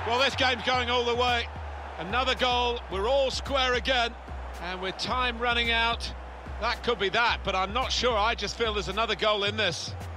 Well, this game's going all the way. Another goal, we're all square again, and with time running out, that could be that, but I'm not sure. I just feel there's another goal in this.